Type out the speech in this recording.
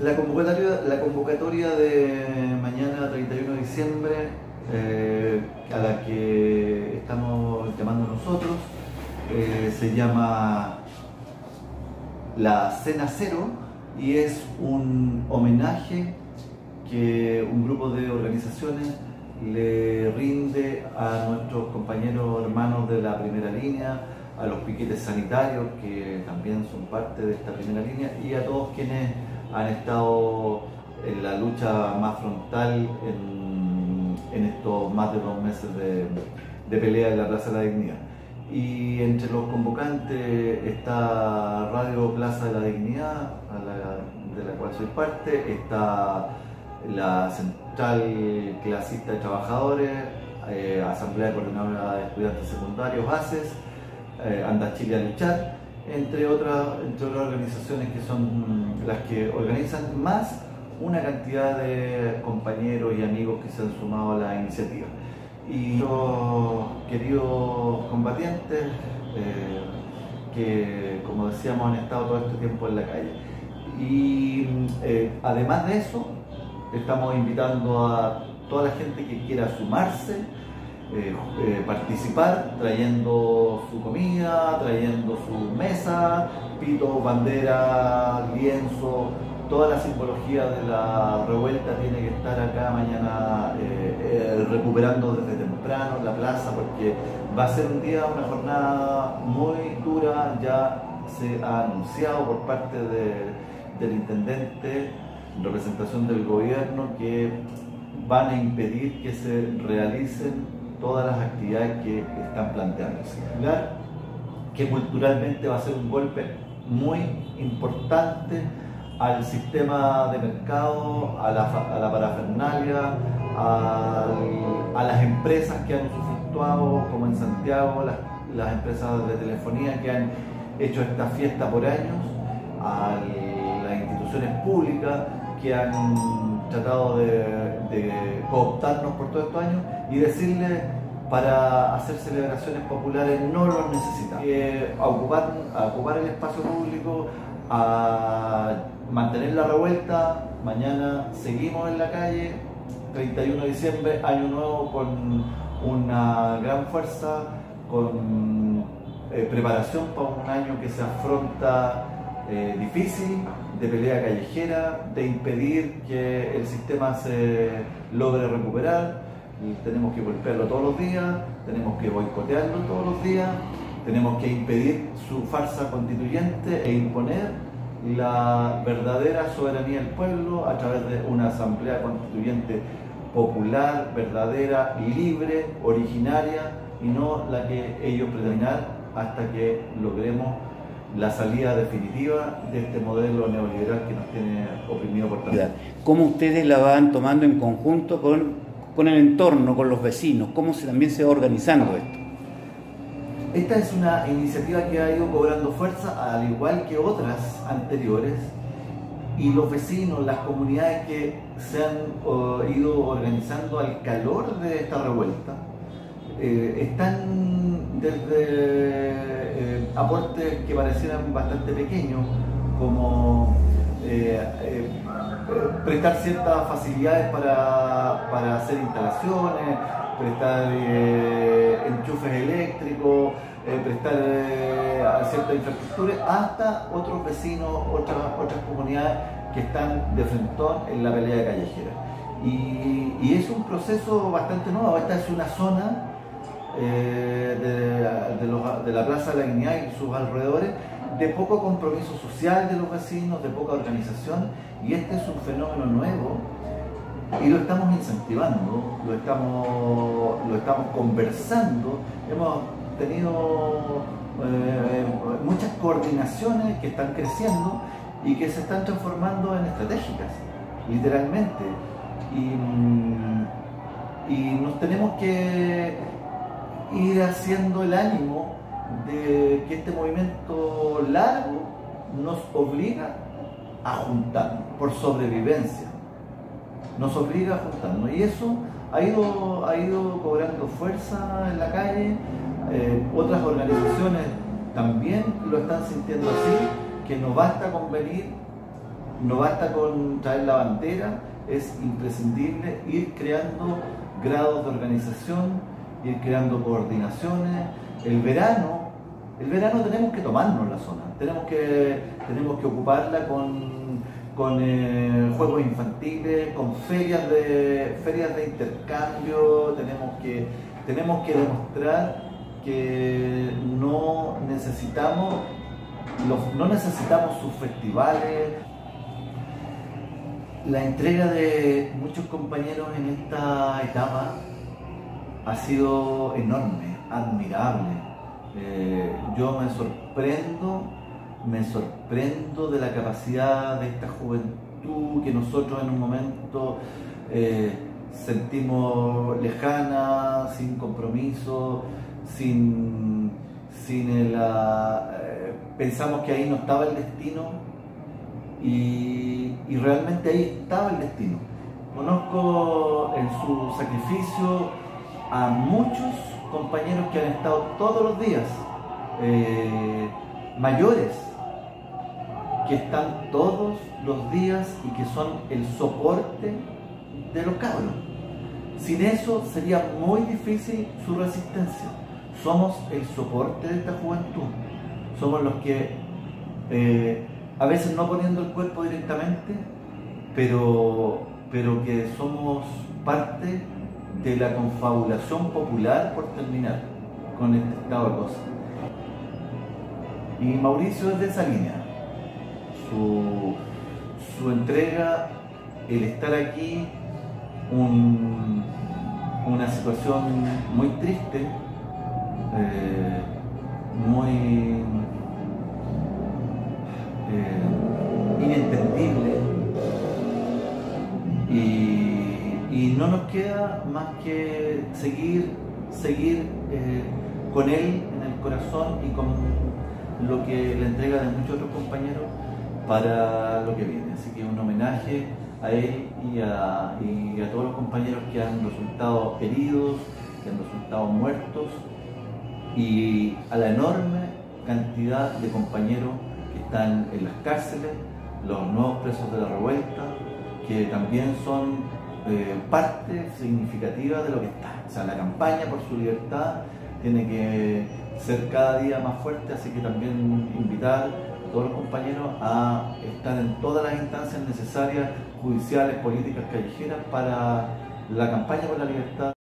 La convocatoria de mañana 31 de diciembre, a la que estamos llamando nosotros, se llama la Cena Cero y es un homenaje que un grupo de organizaciones le rinde a nuestros compañeros hermanos de la primera línea, a los piquetes sanitarios que también son parte de esta primera línea y a todos quienes han estado en la lucha más frontal en estos más de 2 meses de pelea en la Plaza de la Dignidad. Y entre los convocantes está Radio Plaza de la Dignidad, de la cual soy parte, está la Central Clasista de Trabajadores, Asamblea Coordinadora de Estudiantes Secundarios, ACES, Anda Chile a Luchar, entre otras organizaciones que son las que organizan, más una cantidad de compañeros y amigos que se han sumado a la iniciativa. Y los queridos combatientes que, como decíamos, han estado todo este tiempo en la calle. Y además de eso, estamos invitando a toda la gente que quiera sumarse, participar, trayendo su comida, trayendo su mesa, pito, bandera, lienzo, toda la simbología de la revuelta tiene que estar acá mañana recuperando desde temprano la plaza, porque va a ser un día, una jornada muy dura. Ya se ha anunciado por parte del intendente, en representación del gobierno, que van a impedir que se realicen todas las actividades que están planteándose. Que culturalmente va a ser un golpe muy importante al sistema de mercado, a la parafernalia, a las empresas que han usufructuado, como en Santiago, las empresas de telefonía que han hecho esta fiesta por años, a las instituciones públicas que han tratado de cooptarnos por todos estos años, y decirles: para hacer celebraciones populares no los necesitamos. A ocupar el espacio público, a mantener la revuelta. Mañana seguimos en la calle, 31 de diciembre, año nuevo, con una gran fuerza, con preparación para un año que se afronta difícil, de pelea callejera, de impedir que el sistema se logre recuperar. Y tenemos que golpearlo todos los días, tenemos que boicotearlo todos los días, tenemos que impedir su farsa constituyente e imponer la verdadera soberanía del pueblo a través de una asamblea constituyente popular, verdadera, libre, originaria, y no la que ellos pretenden, hasta que logremos la salida definitiva de este modelo neoliberal que nos tiene oprimido por tanto. ¿Cómo ustedes la van tomando en conjunto con el entorno, con los vecinos? ¿Cómo también se va organizando esto? Esta es una iniciativa que ha ido cobrando fuerza, al igual que otras anteriores, y los vecinos, las comunidades que se han ido organizando al calor de esta revuelta, están desde aportes que parecieran bastante pequeños, como prestar ciertas facilidades para hacer instalaciones, prestar enchufes eléctricos, prestar cierta infraestructura, hasta otros vecinos, otras comunidades que están de frentón en la pelea callejera. Y es un proceso bastante nuevo. Esta es una zona de la Plaza de la Dignidad y sus alrededores, de poco compromiso social de los vecinos, de poca organización, y este es un fenómeno nuevo y lo estamos incentivando, lo estamos conversando. Hemos tenido muchas coordinaciones que están creciendo y que se están transformando en estratégicas, literalmente, y nos tenemos que ir haciendo el ánimo de que este movimiento largo nos obliga a juntarnos por sobrevivencia, nos obliga a juntarnos, y eso ha ido cobrando fuerza en la calle. Otras organizaciones también lo están sintiendo así, que no basta con venir no basta con traer la bandera, es imprescindible ir creando grados de organización, ir creando coordinaciones. El verano tenemos que tomarnos la zona, tenemos que ocuparla con juegos infantiles, con ferias de intercambio. Tenemos que demostrar que no necesitamos sus festivales. La entrega de muchos compañeros en esta etapa ha sido enorme, admirable. Yo me sorprendo de la capacidad de esta juventud que nosotros en un momento sentimos lejana, sin compromiso, pensamos que ahí no estaba el destino. Y realmente ahí estaba el destino. Conozco en su sacrificio a muchos compañeros que han estado todos los días, mayores, que están todos los días y que son el soporte de los cabros. Sin eso sería muy difícil su resistencia. Somos el soporte de esta juventud. Somos los que a veces no poniendo el cuerpo directamente, pero que somos parte de la confabulación popular por terminar con este estado de cosas. Y Mauricio es de esa línea. Su entrega, el estar aquí, una situación muy triste, muy inentendible, y no nos queda más que seguir con él en el corazón y con lo que la entrega de muchos otros compañeros para lo que viene. Así que un homenaje a él y a todos los compañeros que han resultado heridos, que han resultado muertos, y a la enorme cantidad de compañeros que están en las cárceles, los nuevos presos de la revuelta, que también son parte significativa de lo que está. O sea, la campaña por su libertad tiene que ser cada día más fuerte, así que también invitar a todos los compañeros a estar en todas las instancias necesarias, judiciales, políticas, callejeras, para la campaña por la libertad.